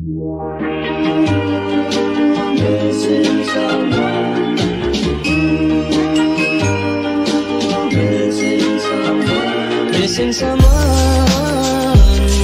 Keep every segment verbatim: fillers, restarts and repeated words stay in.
Missing someone. Missing someone. Missing someone.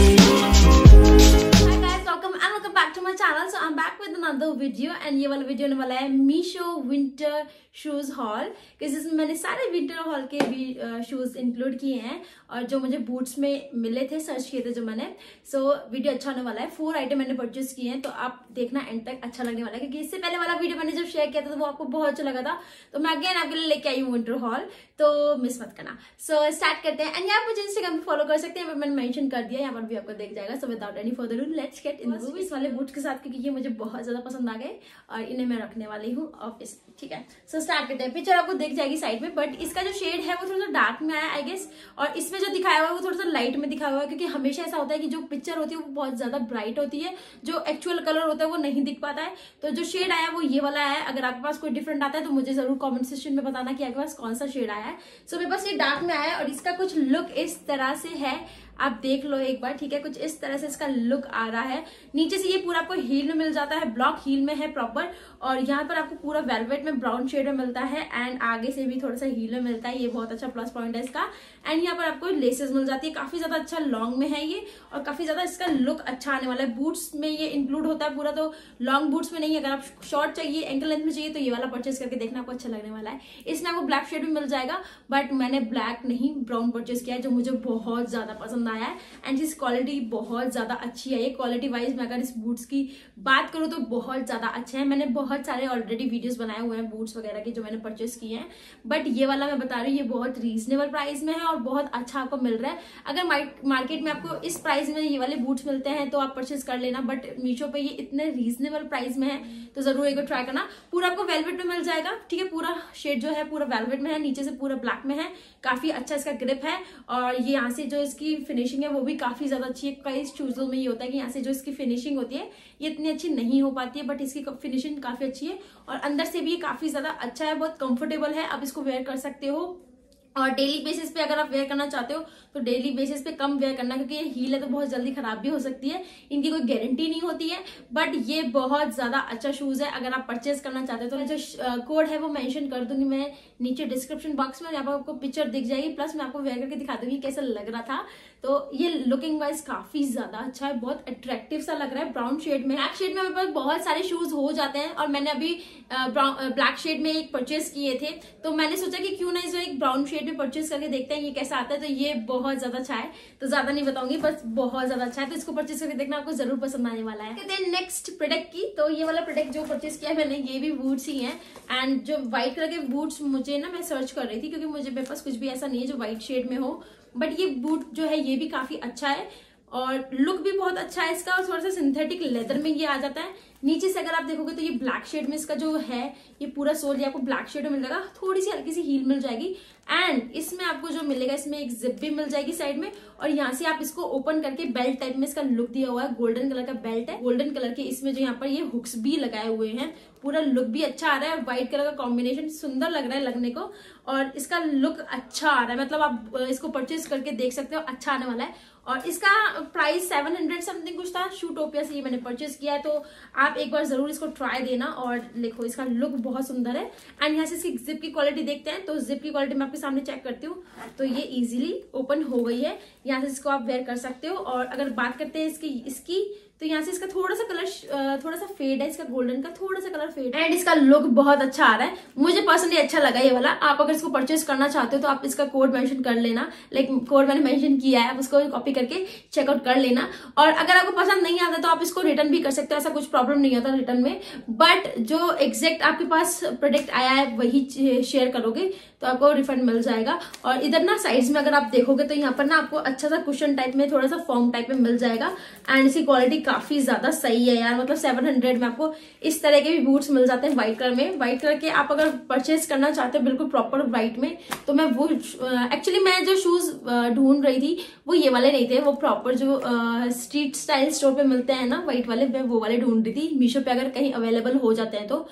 Hi guys, welcome and welcome back to my channel. So I'm back with another video and ये वाला video होने वाला है Meesho winter shoes hall, क्योंकि इसमें मैंने सारे विंटर हॉल के भी शूज इंक्लूड किए हैं और जो मुझे बूट्स में मिले थे, सर्च किए थे जो मैंने। सो so, वीडियो अच्छा होने वाला है। फोर आइटम मैंने परचेज किए हैं, तो आप देखना एंड तक, अच्छा लगने वाला है। क्योंकि इससे पहले वाला वीडियो मैंने जब शेयर किया था तो वो आपको बहुत अच्छा लगा था, तो मैं अगेन आपके लिए लेके आई हूँ विंटर हॉल, तो मिस मत करना। सो so, स्टार्ट करते हैं। एंड यहाँ मुझे इंस्टाग्राम पे फॉलो कर सकते हैं, मैंने मेंशन कर दिया, यहाँ पर भी आपको देख जाएगा। So without any further do let's get in the इस वाले बूट्स के साथ, क्योंकि ये मुझे बहुत ज्यादा पसंद आ गए और इन्हें मैं रखने वाली हूँ ऑब्वियसली। ठीक है, सो so, स्टार्ट करते हैं। पिक्चर आपको देख जाएगी साइड में, बट इसका जो शेड है वो थोड़ा सा डार्क में आया आई गेस, और इसमें जो दिखाया हुआ है वो थोड़ा सा लाइट में दिखाया हुआ है। क्योंकि हमेशा ऐसा होता है कि जो पिक्चर होती है वो बहुत ज्यादा ब्राइट होती है, जो एक्चुअल कलर होता है वो नहीं दिख पाता है। तो जो शेड आया वो ये वाला है। अगर आपके पास कोई डिफरेंट आता है तो मुझे जरूर कॉमेंट सेक्शन में बताना कि आपके पास कौन सा शेड आया है। सो so, मेरे पास ये डार्क में आया है और इसका कुछ लुक इस तरह से है, आप देख लो एक बार। ठीक है, कुछ इस तरह से इसका लुक आ रहा है। नीचे से ये पूरा आपको हील में मिल जाता है, ब्लॉक हील में है प्रॉपर, और यहाँ पर आपको पूरा वेलवेट में ब्राउन शेड में मिलता है एंड आगे से भी थोड़ा सा हील में मिलता है। ये बहुत अच्छा प्लस पॉइंट है इसका। एंड यहाँ पर आपको लेसेस मिल जाती है, काफी ज्यादा अच्छा लॉन्ग में है ये, और काफी ज्यादा इसका लुक अच्छा आने वाला है। बूट्स में ये इंक्लूड होता है पूरा, तो लॉन्ग बूट्स में नहीं। अगर आप शॉर्ट चाहिए, एंकल लेंथ में चाहिए, तो ये वाला परचेज करके देखना, आपको अच्छा लगने वाला है। इसमें आपको ब्लैक शेड भी मिल जाएगा, बट मैंने ब्लैक नहीं ब्राउन परचेज किया है, जो मुझे बहुत ज्यादा पसंद आया है। एंड क्वालिटी बहुत ज्यादा अच्छी है। ये क्वालिटी वाइज मैं अगर इस बूट्स की बात करूं तो बहुत ज्यादा अच्छे हैं। मैंने बहुत सारे ऑलरेडी वीडियोस बनाए हुए हैं बूट्स वगैरह के जो मैंने परचेस किए हैं, बट ये वाला मैं बता रही हूँ ये बहुत रीजनेबल प्राइस में है और बहुत अच्छा आपको मिल रहा है। अगर मार्केट में आपको इस प्राइस में ये वाले बूट्स मिलते हैं तो आप परचेस कर लेना, बट मीशो पे ये इतने रीजनेबल प्राइस में है तो जरूर एक बार ट्राई करना। पूरा आपको वेलवेट में मिल जाएगा। ठीक है, पूरा शेड जो है पूरा वेलवेट में है, नीचे से पूरा ब्लैक में है, काफी अच्छा इसका ग्रिप है, और ये यहाँ से जो इसकी फिनिशिंग है वो भी काफी ज्यादा अच्छी है। कई शूजों में ये होता है कि यहाँ से जो इसकी फिनिशिंग होती है ये इतनी अच्छी नहीं हो पाती है, बट इसकी फिनिशिंग काफी अच्छी है और अंदर से भी ये काफी ज्यादा अच्छा है, बहुत कंफर्टेबल है। आप इसको वेयर कर सकते हो, और डेली बेसिस पे अगर आप वेयर करना चाहते हो तो डेली बेसिस पे कम वेयर करना, क्योंकि ये हील है तो बहुत जल्दी खराब भी हो सकती है, इनकी कोई गारंटी नहीं होती है। बट ये बहुत ज्यादा अच्छा शूज है। अगर आप परचेज करना चाहते हो तो जो कोड है वो मेंशन कर दूंगी मैं नीचे डिस्क्रिप्शन बॉक्स में, यहाँ पर आपको पिक्चर दिख जाएगी, प्लस मैं आपको वेयर करके दिखा दूंगी कैसा लग रहा था। तो ये लुकिंग वाइज काफी ज्यादा अच्छा है, बहुत अट्रैक्टिव सा लग रहा है। ब्राउन शेड में, ब्लैक शेड में मेरे पास बहुत सारे शूज हो जाते हैं, और मैंने अभी ब्लैक शेड में एक परचेज किए थे, तो मैंने सोचा कि क्यों ना इसे एक ब्राउन शेड में परचेज करके देखते हैं ये कैसा आता है। तो ये बहुत ज्यादा अच्छा है, तो ज्यादा नहीं बताऊंगी, बस बहुत ज्यादा अच्छा है। तो इसको परचेज करके देखना, आपको जरूर पसंद आने वाला है। कहते हैं नेक्स्ट प्रोडक्ट की, तो ये वाला प्रोडक्ट जो परचेज किया है मैंने, ये भी बूट्स ही हैं। एंड जो व्हाइट कलर के बूट्स मुझे ना, मैं सर्च कर रही थी क्योंकि मुझे मेरे पास कुछ भी ऐसा नहीं है जो व्हाइट शेड में हो, बट ये बूट जो है ये भी काफी अच्छा है और लुक भी बहुत अच्छा है इसका, और थोड़ा सा सिंथेटिक लेदर में ये आ जाता है। नीचे से अगर आप देखोगे तो ये ब्लैक शेड में इसका जो है ये पूरा सोल आपको ब्लैक शेड में मिल जाएगा, थोड़ी सी हल्की सी हील मिल जाएगी। एंड इसमें आपको जो मिलेगा, इसमें एक जिप भी मिल जाएगी साइड में, और यहाँ से आप इसको ओपन करके बेल्ट टाइप में इसका लुक दिया हुआ है। गोल्डन कलर का बेल्ट है, गोल्डन कलर के इसमें जो यहाँ पर ये हुक्स भी लगाए हुए हैं, पूरा लुक भी अच्छा आ रहा है, और व्हाइट कलर का कॉम्बिनेशन सुंदर लग रहा है लगने को, और इसका लुक अच्छा आ रहा है। मतलब आप इसको परचेज करके देख सकते हो, अच्छा आने वाला है। और इसका प्राइस सेवन हंड्रेड समथिंग कुछ था, शूटोपिया से ये मैंने परचेज किया है, तो आप एक बार जरूर इसको ट्राई देना। और देखो इसका लुक बहुत सुंदर है। एंड यहाँ से इसकी जिप की क्वालिटी देखते हैं, तो जिप की क्वालिटी मैं आपके सामने चेक करती हूँ, तो ये इजीली ओपन हो गई है। यहाँ से इसको आप वेयर कर सकते हो। और अगर बात करते हैं इसकी इसकी तो यहाँ से इसका थोड़ा सा कलर थोड़ा सा फेड है, इसका गोल्डन का थोड़ा सा कलर फेड है, एंड इसका लुक बहुत अच्छा आ रहा है। मुझे पर्सनली अच्छा लगा ये वाला। आप अगर इसको परचेज करना चाहते हो तो आप इसका कोड मेंशन कर लेना, लाइक कोड मैंने मेंशन किया है, आप उसको कॉपी करके चेकआउट कर लेना। और अगर आपको पसंद नहीं आता तो आप इसको रिटर्न भी कर सकते हो, ऐसा कुछ प्रॉब्लम नहीं होता रिटर्न में। बट जो एग्जैक्ट आपके पास प्रोडक्ट आया है वही शेयर करोगे तो आपको रिफंड मिल जाएगा। और इधर ना साइड्स में अगर आप देखोगे तो यहाँ पर ना आपको अच्छा सा कुशन टाइप में, थोड़ा सा फॉर्म टाइप में मिल जाएगा। एंड इसकी क्वालिटी काफी ज्यादा सही है यार, मतलब सेवन हंड्रेड में आपको इस तरह के भी बूट्स मिल जाते हैं व्हाइट कलर में। व्हाइट कलर के आप अगर परचेज करना चाहते हो बिल्कुल प्रॉपर व्हाइट में, तो मैं वो एक्चुअली मैं जो शूज ढूंढ रही थी वो ये वाले नहीं थे, वो प्रॉपर जो स्ट्रीट स्टाइल स्टोर पे मिलते हैं ना व्हाइट वाले, मैं वो वाले ढूंढ रही थी। मीशो पे अगर कहीं अवेलेबल हो जाते हैं तो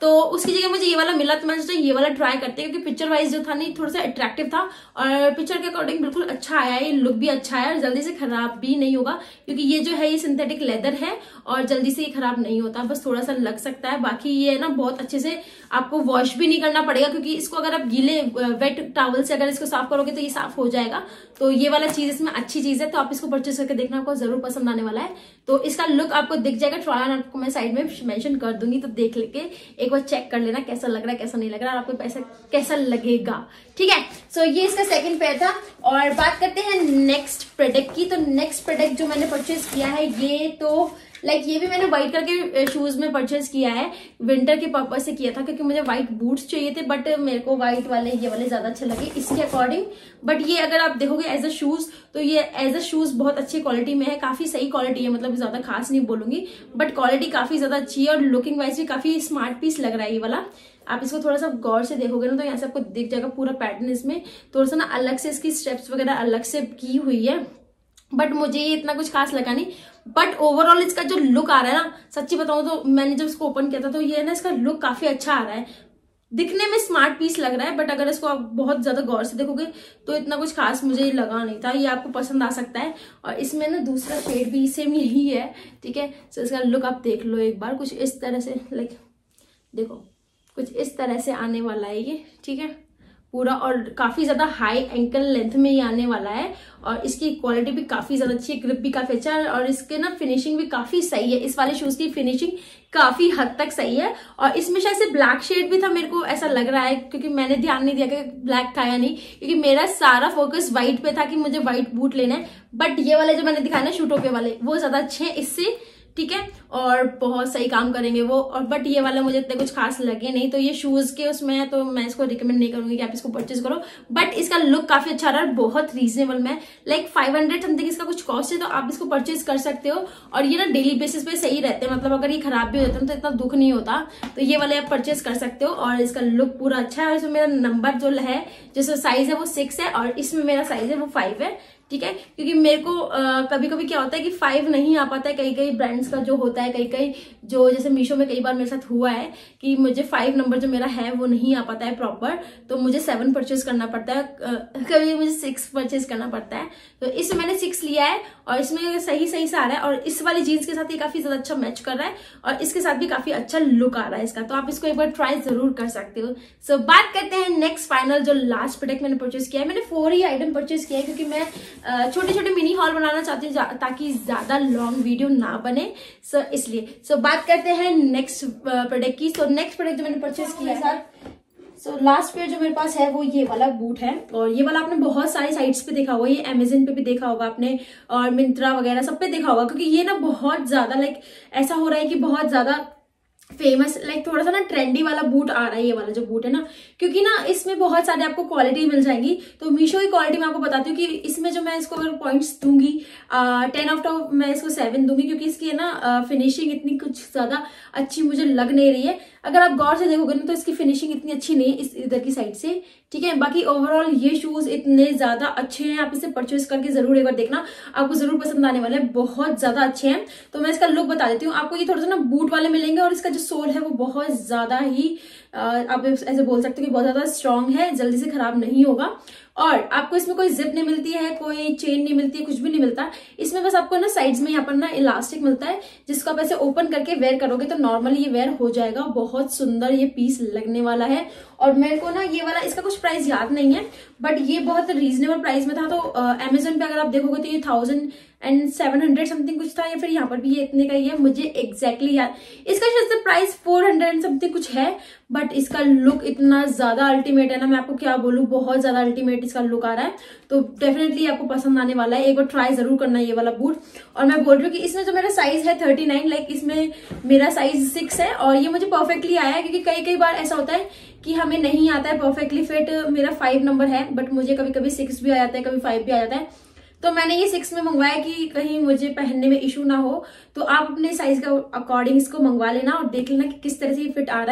तो उसकी जगह मुझे ये वाला मिला तो मैंने सोचा ये वाला ट्राई करते हैं, क्योंकि पिक्चर वाइज जो था नहीं थोड़ा सा अट्रैक्टिव था और पिक्चर के अकॉर्डिंग बिल्कुल अच्छा आया है, लुक भी अच्छा है और जल्दी से खराब भी नहीं होगा, क्योंकि ये जो है ये सिंथेटिक लेदर है और जल्दी से ये खराब नहीं होता, बस थोड़ा सा लग सकता है। बाकी ये है ना बहुत अच्छे से आपको वॉश भी नहीं करना पड़ेगा, क्योंकि इसको अगर आप गीले वेट टॉवल से अगर इसको साफ करोगे तो ये साफ हो जाएगा। तो ये वाला चीज इसमें अच्छी चीज है, तो आप इसको परचेस करके देखना, आपको जरूर पसंद आने वाला है। तो इसका लुक आपको दिख जाएगा, ट्रायल आपको मैं साइड में मेंशन कर दूंगी, तो देख लेके एक बार चेक कर लेना कैसा लग रहा है कैसा नहीं लग रहा है और आपको पैसा कैसा लगेगा। ठीक है, सो ये इसका सेकंड पेयर था। और बात करते हैं नेक्स्ट प्रोडक्ट की। तो नेक्स्ट प्रोडक्ट जो मैंने परचेज किया है ये तो लाइक like, ये भी मैंने व्हाइट कलर के शूज में परचेज किया है, विंटर के पर्पज से किया था, क्योंकि मुझे व्हाइट बूट्स चाहिए थे, बट मेरे को व्हाइट वाले ये वाले ज्यादा अच्छे लगे इसके अकॉर्डिंग। बट ये अगर आप देखोगे एज अ शूज तो ये एज अ शूज बहुत अच्छी क्वालिटी में है, काफी सही क्वालिटी है, मतलब ज्यादा खास नहीं बोलूंगी, बट क्वालिटी काफी ज्यादा अच्छी है और लुकिंग वाइज भी काफी स्मार्ट पीस लग रहा है ये वाला। आप इसको थोड़ा सा गौर से देखोगे ना तो यहाँ से आपको दिख जाएगा पूरा पैटर्न, इसमें थोड़ा सा ना अलग से इसकी स्टेप्स वगैरह अलग से की हुई है, बट मुझे ये इतना कुछ खास लगा नहीं। बट ओवरऑल इसका जो लुक आ रहा है ना, सच्ची बताऊं तो मैंने जब इसको ओपन किया था तो ये ना इसका लुक काफी अच्छा आ रहा है, दिखने में स्मार्ट पीस लग रहा है, बट अगर इसको आप बहुत ज्यादा गौर से देखोगे तो इतना कुछ खास मुझे लगा नहीं था। ये आपको पसंद आ सकता है और इसमें ना दूसरा शेड भी सेम यही है। ठीक है, तो इसका लुक आप देख लो एक बार, कुछ इस तरह से, लाइक देखो कुछ इस तरह से आने वाला है ये। ठीक है, पूरा और काफी ज्यादा हाई एंकल लेंथ में ये आने वाला है और इसकी क्वालिटी भी काफी ज्यादा अच्छी है, ग्रिप भी काफी अच्छा है और इसके ना फिनिशिंग भी काफी सही है। इस वाले शूज की फिनिशिंग काफी हद तक सही है और इसमें शायद से ब्लैक शेड भी था, मेरे को ऐसा लग रहा है, क्योंकि मैंने ध्यान नहीं दिया कि ब्लैक था या नहीं, क्योंकि मेरा सारा फोकस व्हाइट पे था कि मुझे व्हाइट बूट लेना है। बट ये वाले जो मैंने दिखाया ना शूटोपिया वाले, वो ज्यादा अच्छे हैं इससे। ठीक है, और बहुत सही काम करेंगे वो, और बट ये वाला मुझे इतने कुछ खास लगे नहीं, तो ये शूज के उसमें है तो मैं इसको रिकमेंड नहीं करूंगी कि आप इसको परचेज करो। बट इसका लुक काफी अच्छा रहा है, बहुत रीजनेबल में, लाइक फाइव हंड्रेड समथिंग इसका कुछ कॉस्ट है, तो आप इसको परचेज कर सकते हो। और ये ना डेली बेसिस पे सही रहते हैं, मतलब अगर ये खराब भी हो जाते हैं तो इतना दुख नहीं होता, तो ये वाले आप परचेज कर सकते हो। और इसका लुक पूरा अच्छा है और इसमें मेरा नंबर जो है, जैसे साइज है वो सिक्स है और इसमें मेरा साइज है वो फाइव है। ठीक है, क्योंकि मेरे को आ, कभी कभी क्या होता है कि फाइव नहीं आ पाता है, कई कई ब्रांड्स का जो होता है, कई कई जो जैसे मीशो में कई बार मेरे साथ हुआ है कि मुझे फाइव नंबर जो मेरा है वो नहीं आ पाता है प्रॉपर, तो मुझे सेवन परचेज करना पड़ता है, कभी मुझे सिक्स परचेज करना पड़ता है। तो इसमें मैंने सिक्स लिया है और इसमें सही सही से आ रहा है और इस वाली जीन्स के साथ ये काफी ज्यादा अच्छा मैच कर रहा है और इसके साथ भी काफी अच्छा लुक आ रहा है इसका, तो आप इसको एक बार ट्राई जरूर कर सकते हो। सो so, बात करते हैं नेक्स्ट फाइनल जो लास्ट प्रोडक्ट मैंने परचेज किया है। मैंने फोर ही आइटम परचेज किया है क्योंकि मैं छोटे छोटे मिनी हॉल बनाना चाहती हूँ ताकि ज्यादा लॉन्ग वीडियो ना बने, सो so, इसलिए सो so, बात करते हैं नेक्स्ट प्रोडक्ट की। सो नेक्स्ट प्रोडक्ट जो मैंने परचेज किया है, सो लास्ट पेयर जो मेरे पास है वो ये वाला बूट है और ये वाला आपने बहुत सारी साइट्स पे देखा होगा, ये अमेजन पे भी देखा होगा आपने और मिंत्रा वगैरह सब पे देखा होगा, क्योंकि ये ना बहुत ज्यादा लाइक ऐसा हो रहा है कि बहुत ज्यादा फेमस, लाइक थोड़ा सा ना ट्रेंडी वाला बूट आ रहा है ये वाला जो बूट है ना, क्योंकि ना इसमें बहुत सारे आपको क्वालिटी मिल जाएंगी। तो मीशो की क्वालिटी मैं आपको बताती हूँ कि इसमें जो मैं इसको अगर पॉइंट्स दूंगी टेन आउट ऑफ मैं इसको सेवन दूंगी, क्योंकि इसकी है ना फिनिशिंग इतनी कुछ ज्यादा अच्छी मुझे लग नहीं रही है। अगर आप गौर से देखोगे ना तो इसकी फिनिशिंग इतनी अच्छी नहीं है इस इधर की साइड से। ठीक है, बाकी ओवरऑल ये शूज इतने ज्यादा अच्छे हैं, आप इसे परचेज करके जरूर एक बार देखना, आपको जरूर पसंद आने वाले हैं, बहुत ज्यादा अच्छे हैं। तो मैं इसका लुक बता देती हूँ आपको, ये थोड़ा सा ना बूट वाले मिलेंगे और इसका जो सोल है वो बहुत ज्यादा ही आप ऐसे बोल सकते हो कि बहुत ज्यादा स्ट्रांग है, जल्दी से खराब नहीं होगा। और आपको इसमें कोई जिप नहीं मिलती है, कोई चेन नहीं मिलती है, कुछ भी नहीं मिलता इसमें, बस आपको ना साइड्स में यहाँ पर ना इलास्टिक मिलता है जिसको आप ऐसे ओपन करके वेयर करोगे तो नॉर्मली ये वेयर हो जाएगा। बहुत सुंदर ये पीस लगने वाला है और मेरे को ना ये वाला इसका कुछ प्राइस याद नहीं है, बट ये बहुत रीजनेबल प्राइस में था। तो अमेजन पे अगर आप देखोगे तो ये thousand and seven hundred something कुछ था, या फिर यहाँ पर भी ये इतने का ही है, मुझे एग्जैक्टली याद, इसका शायद से price four hundred and something कुछ है, बट इसका लुक इतना ज्यादा अल्टीमेट है ना, मैं आपको क्या बोलूं, बहुत ज्यादा अल्टीमेट इसका लुक आ रहा है। तो डेफिनेटली आपको पसंद आने वाला है, एक बार ट्राई जरूर करना ये वाला बूट। और मैं बोल रही हूँ कि इसमें जो मेरा साइज है थर्टी नाइन, लाइक इसमें मेरा साइज सिक्स है और ये मुझे परफेक्टली आया है, क्योंकि कई कई बार ऐसा होता है कि हमें नहीं आता है परफेक्टली फिट, मेरा फाइव नंबर है बट मुझे कभी कभी सिक्स भी आ जाता है, कभी फाइव भी आ जाता है, तो मैंने ये सिक्स में मंगवाया कि कहीं मुझे पहनने में इशू ना हो। तो आप अपने साइज का अकॉर्डिंग इसको मंगवा लेना और देख लेना कि किस तरह से ये फिट आ रहा है।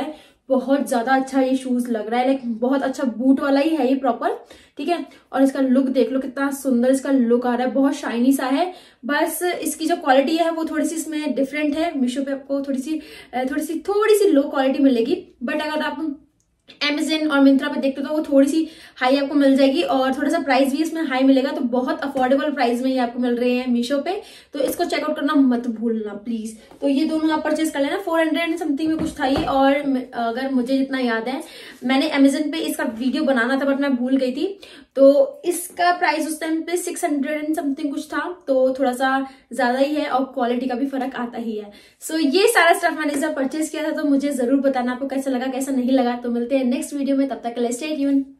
बहुत ज्यादा अच्छा ये शूज लग रहा है, लाइक बहुत अच्छा बूट वाला ही है ये प्रॉपर, ठीक है। और इसका लुक देख लो कितना सुंदर इसका लुक आ रहा है, बहुत शाइनी सा है। बस इसकी जो क्वालिटी है वो थोड़ी सी इसमें डिफरेंट है। मीशो पे आपको थोड़ी सी थोड़ी सी थोड़ी सी लो क्वालिटी मिलेगी, बट अगर आप Amazon और मिंत्रा पे देखते हो तो वो थोड़ी सी हाई आपको मिल जाएगी, और थोड़ा सा प्राइस भी इसमें हाई मिलेगा। तो बहुत अफोर्डेबल प्राइस में ये आपको मिल रहे हैं मीशो पे, तो इसको चेकआउट करना मत भूलना प्लीज। तो ये दोनों आप परचेज कर लेना। फोर हंड्रेड समथिंग में कुछ था ये, और अगर मुझे जितना याद है मैंने Amazon पे इसका वीडियो बनाना था बट मैं भूल गई थी, तो इसका प्राइस उस टाइम पे सिक्स हंड्रेड एंड समथिंग कुछ था, तो थोड़ा सा ज्यादा ही है और क्वालिटी का भी फर्क आता ही है। सो so, ये सारा स्टफ मैंने जब परचेज किया था, तो मुझे जरूर बताना आपको कैसा लगा कैसा नहीं लगा। तो मिलते हैं नेक्स्ट वीडियो में, तब तक के लिए स्टे ट्यून्ड।